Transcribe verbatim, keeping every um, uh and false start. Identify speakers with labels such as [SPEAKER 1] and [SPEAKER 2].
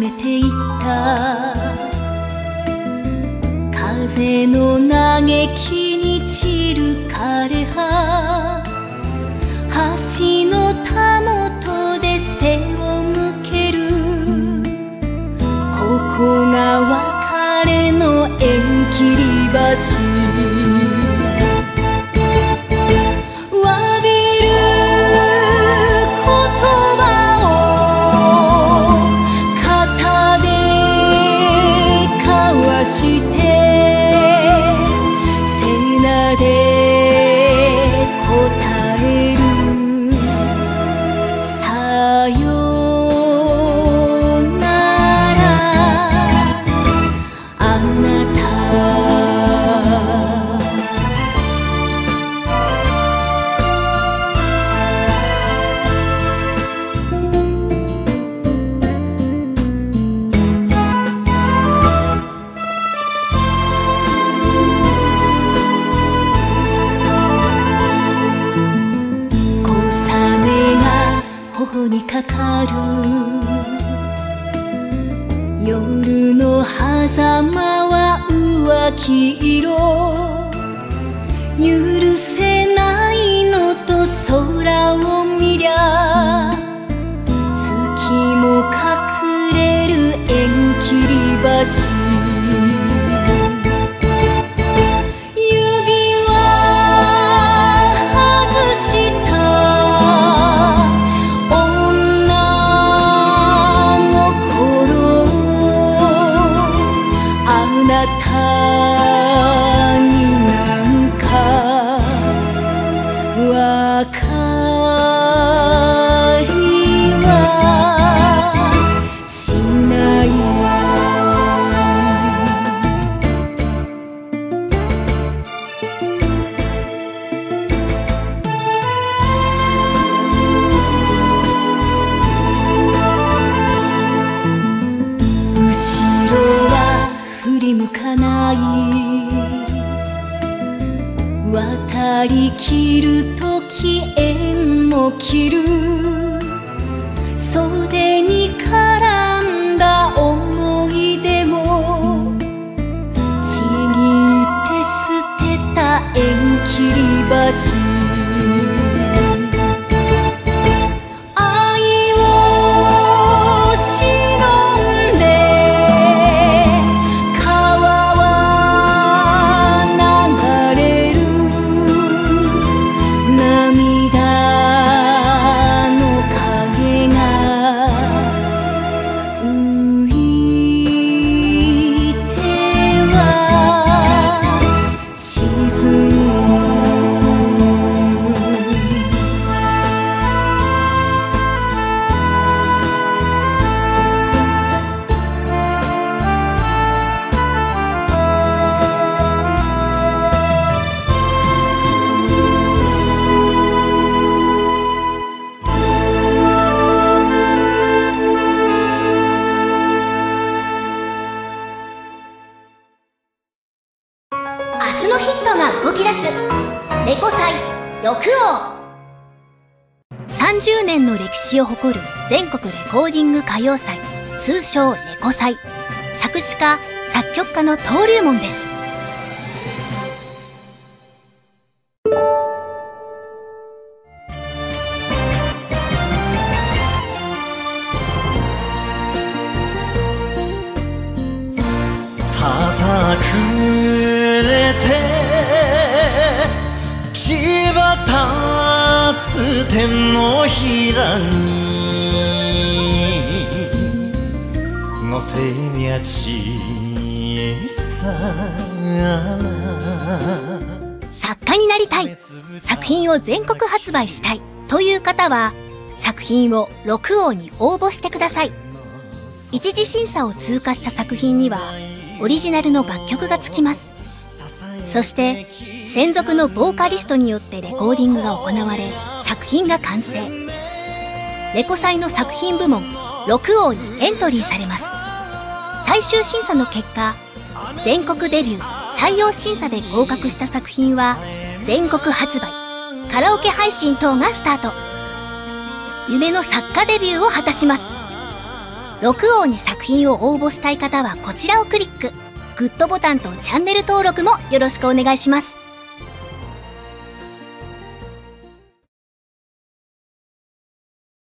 [SPEAKER 1] めていった。風の嘆きに散る枯葉、橋のたもとで背を向ける。ここが別れの縁切り橋。かかる夜の狭間は浮気色。許せないのと空を見りゃ、月も隠れる縁切り橋。渡りきるとき縁も切る。袖に絡んだ思い出もちぎって捨てた縁切り橋。
[SPEAKER 2] 明日のヒットが動き出すレコ祭六王。
[SPEAKER 1] さんじゅうねんの歴史を誇る全国レコーディング歌謡祭、通称レコ祭。作詞家作曲家の登竜門です。
[SPEAKER 3] ささくれて牙立つ手のひらに乗せりゃ小さな。
[SPEAKER 1] 作家になりたい、作品を全国発売したいという方は作品を六王に応募してください。一次審査を通過した作品にはオリジナルの楽曲がつきます。そして専属のボーカリストによってレコーディングが行われ、作品が完成。レコ祭の作品部門六王にエントリーされます。最終審査の結果、全国デビュー採用審査で合格した作品は全国発売、カラオケ配信等がスタート。夢の作家デビューを果たします。 六王に作品を応募したい方はこちらをクリック。グッドボタンとチャンネル登録もよろしくお願いします。